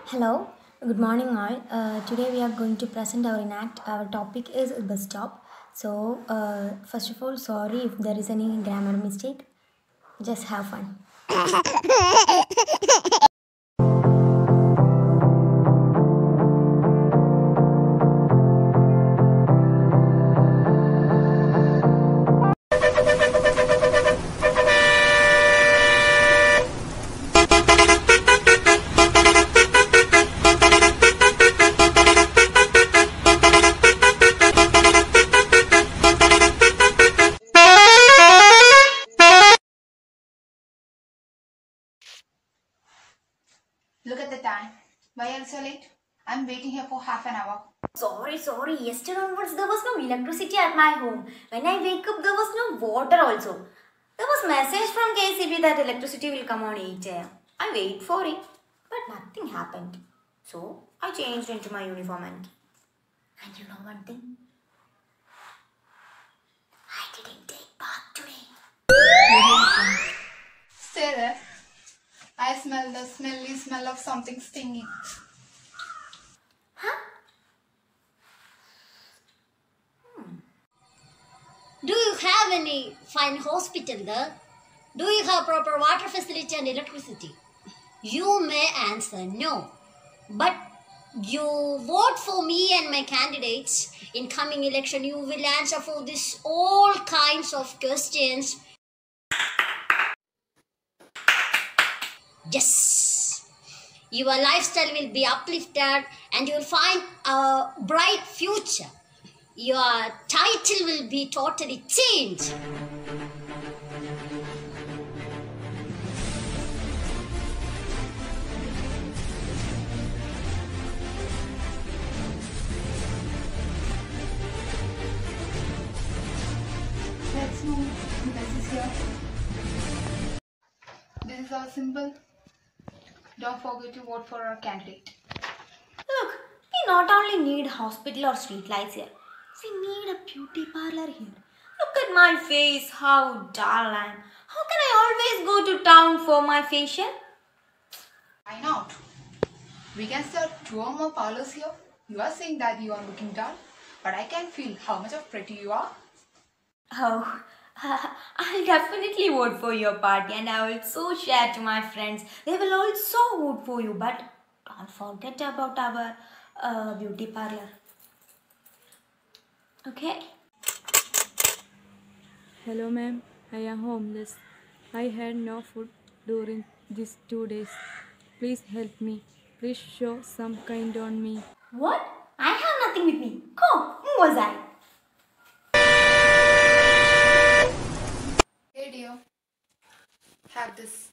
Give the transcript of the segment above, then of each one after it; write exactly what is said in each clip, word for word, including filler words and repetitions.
Hello, good morning all. Uh, today we are going to present our enact. Our topic is bus stop. So, uh, first of all, sorry if there is any grammar mistake. Just have fun. Look at the time. Why are you so late? I'm waiting here for half an hour. Sorry, sorry. Yesterday onwards there was no electricity at my home. When I wake up, there was no water also. There was message from K C B that electricity will come on eight a m I wait for it, but nothing happened. So I changed into my uniform and and you know one thing? I didn't take bath today. Stay there. I smell the smelly smell of something stinging. Huh? Hmm. Do you have any fine hospital there? Do you have proper water facility and electricity? You may answer no. But you vote for me and my candidates in coming election. You will answer for this all kinds of questions. Yes, your lifestyle will be uplifted and you will find a bright future. Your title will be totally changed. Let's move. This is here. This is our symbol. Don't forget to vote for our candidate. Look, we not only need hospital or street lights here. We need a beauty parlor here. Look at my face, how dull I am. How can I always go to town for my facial? Why not? We can start two or more parlors here. You are saying that you are looking dull, but I can feel how much of pretty you are. Oh, I'll definitely vote for your party and I will also share to my friends. They will also vote for you, but don't forget about our uh, beauty parlor. Okay? Hello ma'am, I am homeless. I had no food during these two days. Please help me. Please show some kind on me. What? I have nothing with me. Go, who was I? Hey dear, have this.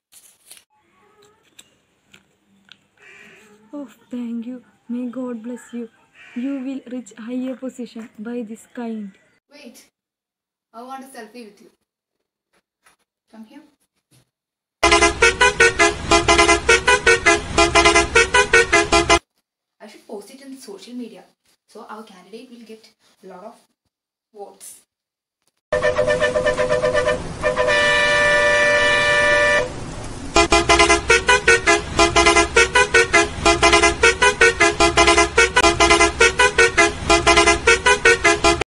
Oh, thank you. May God bless you. You will reach higher position by this kind. Wait, I want a selfie with you. Come here. I should post it in social media so our candidate will get a lot of